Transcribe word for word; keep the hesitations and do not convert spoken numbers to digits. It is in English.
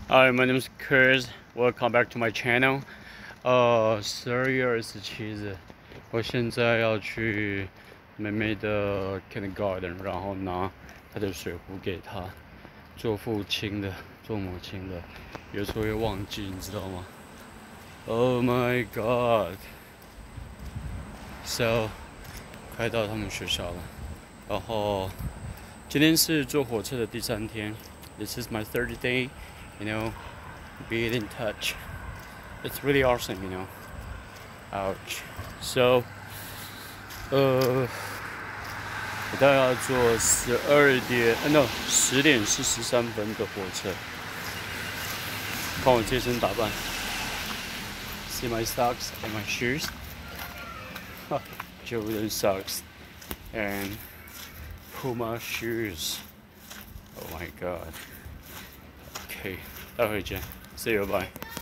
Hi, my name is Chris. Welcome back to my channel. 呃，十二月二十七日，我现在要去妹妹的 kindergarten，然后拿她的水壶给她，做父亲的，做母亲的，有时候会忘记，你知道吗 ？Oh my god! So， 快到他们学校了，然后今天是坐火车的第三天。This is my third day. You know, being in touch. It's really awesome, you know. Ouch. So, 呃，我大概要坐十二点，呃，no，十点四十三分的火车。看我这身打扮 ，See my socks and my shoes. Jordan socks and Puma shoes. Oh my god. Okay, 待会见 ，See you, bye.